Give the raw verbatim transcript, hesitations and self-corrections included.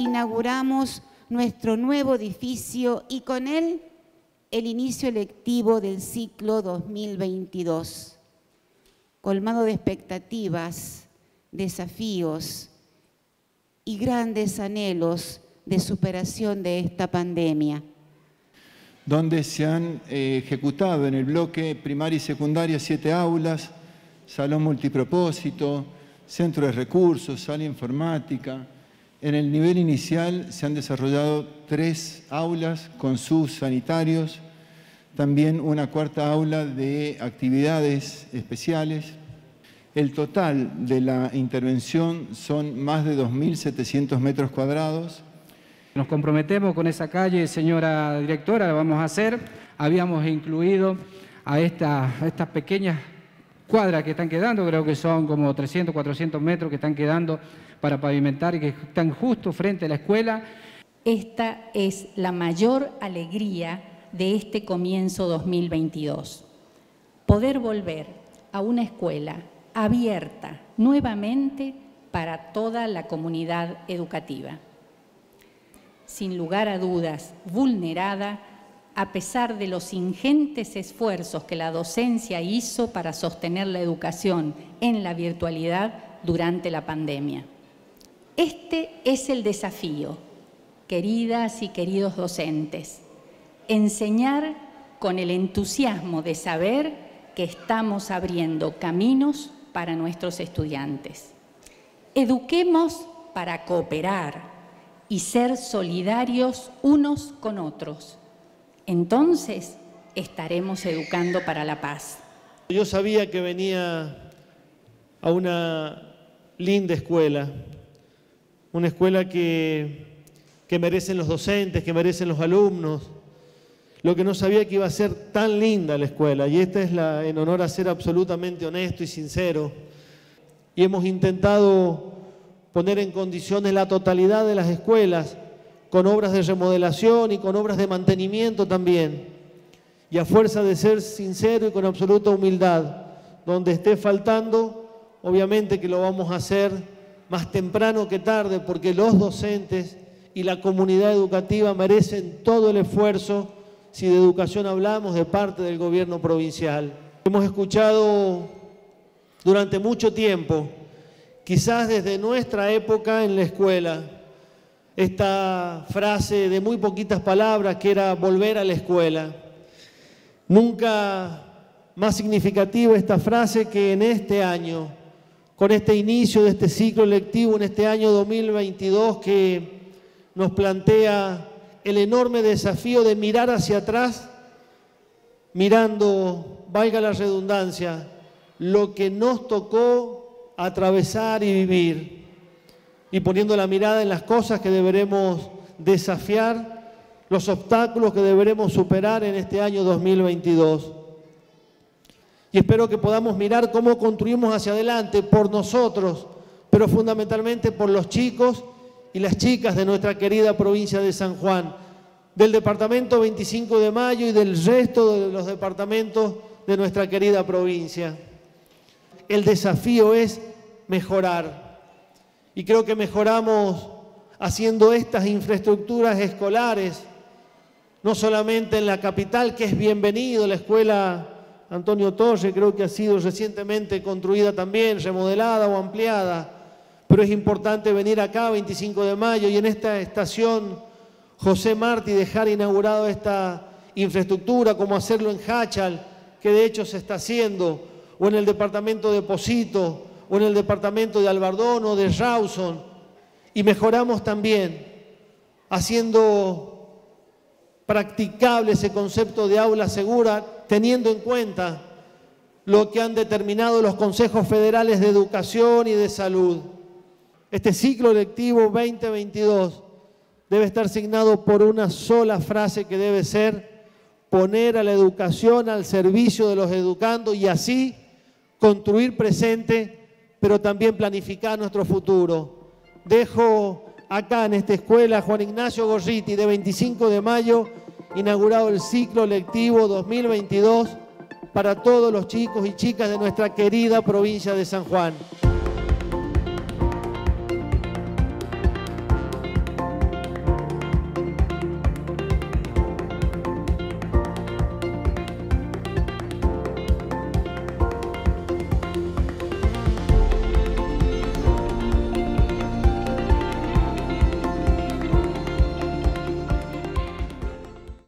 inauguramos nuestro nuevo edificio y con él el inicio lectivo del ciclo dos mil veintidós, colmado de expectativas, desafíos y grandes anhelos de superación de esta pandemia. Donde se han eh, ejecutado en el bloque primaria y secundaria siete aulas, salón multipropósito, centro de recursos, sala informática. En el nivel inicial se han desarrollado tres aulas con sus sanitarios, también una cuarta aula de actividades especiales. El total de la intervención son más de dos mil setecientos metros cuadrados. Nos comprometemos con esa calle, señora directora, la vamos a hacer. Habíamos incluido a, esta, a estas pequeñas cuadras que están quedando, creo que son como trescientos, cuatrocientos metros que están quedando para pavimentar y que están justo frente a la escuela. Esta es la mayor alegría de este comienzo dos mil veintidós. Poder volver a una escuela abierta nuevamente para toda la comunidad educativa. Sin lugar a dudas, vulnerada, a pesar de los ingentes esfuerzos que la docencia hizo para sostener la educación en la virtualidad durante la pandemia. Este es el desafío, queridas y queridos docentes, enseñar con el entusiasmo de saber que estamos abriendo caminos para nuestros estudiantes. Eduquemos para cooperar y ser solidarios unos con otros. Entonces estaremos educando para la paz. Yo sabía que venía a una linda escuela, una escuela que, que merecen los docentes, que merecen los alumnos. Lo que no sabía que iba a ser tan linda la escuela, y esta es la, en honor a ser absolutamente honesto y sincero. Y hemos intentado poner en condiciones la totalidad de las escuelas, con obras de remodelación y con obras de mantenimiento también. Y a fuerza de ser sincero y con absoluta humildad, donde esté faltando, obviamente que lo vamos a hacer más temprano que tarde, porque los docentes y la comunidad educativa merecen todo el esfuerzo, si de educación hablamos, de parte del gobierno provincial. Hemos escuchado durante mucho tiempo, quizás desde nuestra época en la escuela, esta frase de muy poquitas palabras que era volver a la escuela. Nunca más significativa esta frase que en este año, con este inicio de este ciclo lectivo, en este año dos mil veintidós, que nos plantea el enorme desafío de mirar hacia atrás, mirando, valga la redundancia, lo que nos tocó atravesar y vivir, y poniendo la mirada en las cosas que deberemos desafiar, los obstáculos que deberemos superar en este año dos mil veintidós. Y espero que podamos mirar cómo construimos hacia adelante por nosotros, pero fundamentalmente por los chicos y las chicas de nuestra querida provincia de San Juan, del departamento veinticinco de mayo y del resto de los departamentos de nuestra querida provincia. El desafío es mejorar, y creo que mejoramos haciendo estas infraestructuras escolares, no solamente en la capital, que es bienvenido, la escuela Antonio Torre creo que ha sido recientemente construida también, remodelada o ampliada, pero es importante venir acá veinticinco de mayo y en esta estación José Martí dejar inaugurado esta infraestructura, como hacerlo en Hachal, que de hecho se está haciendo, o en el departamento de Posito, o en el departamento de Albardón o de Rawson, y mejoramos también haciendo practicable ese concepto de aula segura, teniendo en cuenta lo que han determinado los consejos federales de educación y de salud. Este ciclo lectivo veinte veintidós debe estar signado por una sola frase que debe ser poner a la educación al servicio de los educandos y así construir presente, pero también planificar nuestro futuro. Dejo acá en esta escuela Juan Ignacio Gorriti de veinticinco de mayo, inaugurado el ciclo lectivo dos mil veintidós para todos los chicos y chicas de nuestra querida provincia de San Juan.